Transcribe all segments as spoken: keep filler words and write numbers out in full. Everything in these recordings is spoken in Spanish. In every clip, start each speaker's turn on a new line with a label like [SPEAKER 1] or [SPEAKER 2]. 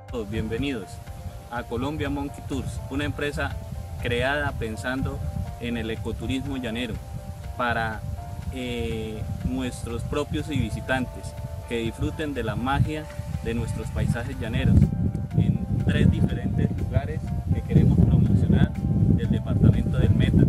[SPEAKER 1] Todos bienvenidos a Colombia Monkey Tours, una empresa creada pensando en el ecoturismo llanero para eh, nuestros propios y visitantes que disfruten de la magia de nuestros paisajes llaneros en tres diferentes lugares que queremos promocionar del departamento del Meta.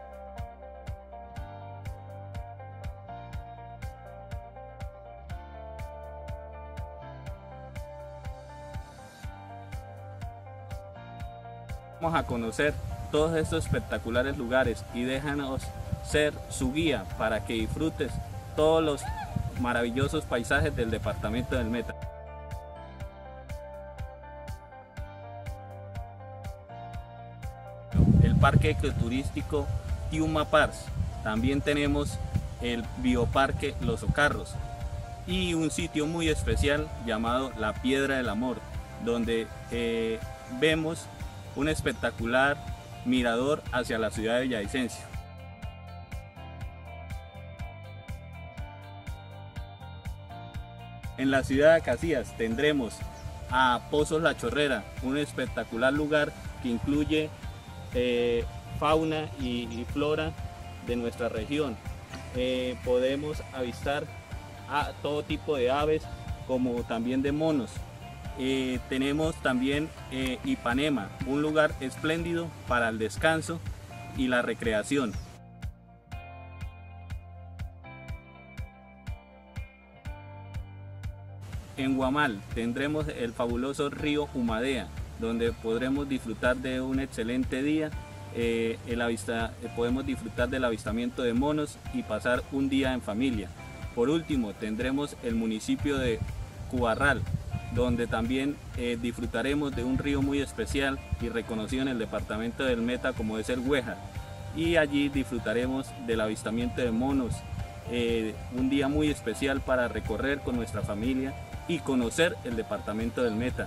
[SPEAKER 1] Vamos a conocer todos estos espectaculares lugares y déjanos ser su guía para que disfrutes todos los maravillosos paisajes del departamento del Meta. El parque ecoturístico Tiuma Pars, también tenemos el bioparque Los Ocarros y un sitio muy especial llamado La Piedra del Amor, donde eh, vemos un espectacular mirador hacia la ciudad de Villavicencio. En la ciudad de Casillas tendremos a Pozos La Chorrera, un espectacular lugar que incluye eh, fauna y, y flora de nuestra región. Eh, podemos avistar a todo tipo de aves como también de monos. Eh, tenemos también eh, Ipanema, un lugar espléndido para el descanso y la recreación. En Guamal tendremos el fabuloso río Humadea, donde podremos disfrutar de un excelente día. Eh, el avista, eh, podemos disfrutar del avistamiento de monos y pasar un día en familia. Por último, tendremos el municipio de Cubarral, donde también eh, disfrutaremos de un río muy especial y reconocido en el departamento del Meta como es el Güejar, y allí disfrutaremos del avistamiento de monos, eh, un día muy especial para recorrer con nuestra familia y conocer el departamento del Meta.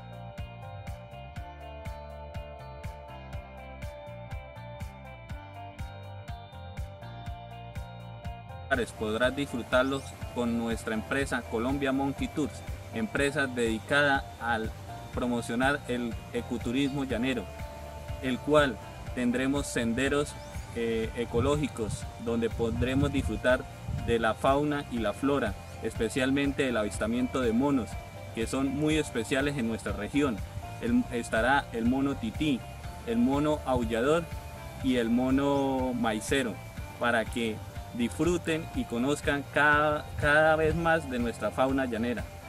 [SPEAKER 1] Podrás disfrutarlos con nuestra empresa Colombia Monkey Tours, empresa dedicada al promocionar el ecoturismo llanero, el cual tendremos senderos eh, ecológicos donde podremos disfrutar de la fauna y la flora, especialmente el avistamiento de monos, que son muy especiales en nuestra región. El, estará el mono tití, el mono aullador y el mono maicero, para que disfruten y conozcan cada, cada vez más de nuestra fauna llanera.